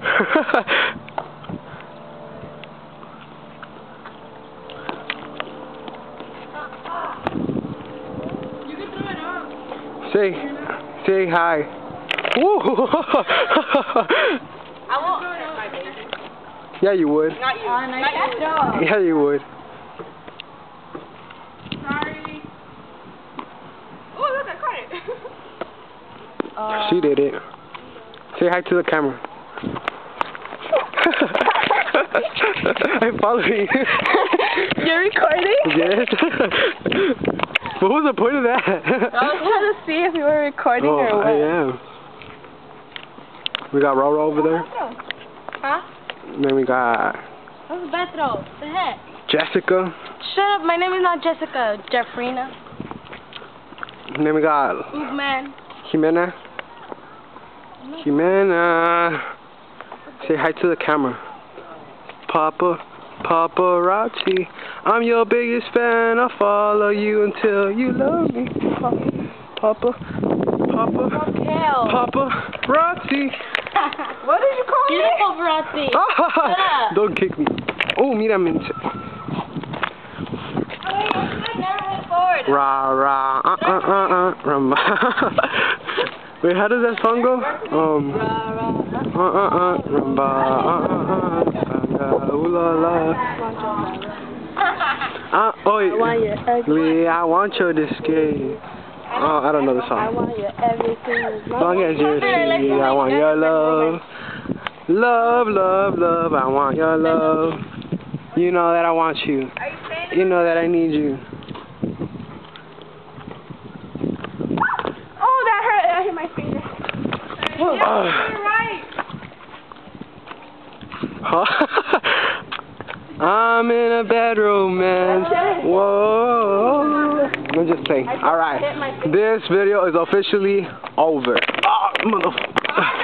You can throw it up. Say hi. Woo! I won't hurt my baby. Yeah, you would. Not you. Not you. Yeah, you would. Sorry. Oh, look, I caught it. She did it. Say hi to the camera. I'm following. You're recording? Yes. What was the point of that? I was trying to see if you were recording or what. I am. We got Roro over there. Huh? And then we got What's Betro? What the heck? Jessica. Shut up, my name is not Jessica. Jeffrina. And then we got Oogman. Jimena. Jimena. Say hi to the camera. Paparazzi. I'm your biggest fan. I'll follow you until you love me. Paparazzi. What did you call me? Paparazzi. Don't kick me. Oh, mira, me. Ra ra rumba. Wait, how does that song go? Rumba ooh la la. I want your escape. Oh, I don't know the song. I want your everything. As long as you're free, I want your love. Love, love, love, I want your love. You know that I want you. You know that I need you. Oh, that hurt. That hit my finger. You're right. I'm in a bad romance. Whoa. I'm just saying. Alright. This video is officially over. Oh, motherfucker.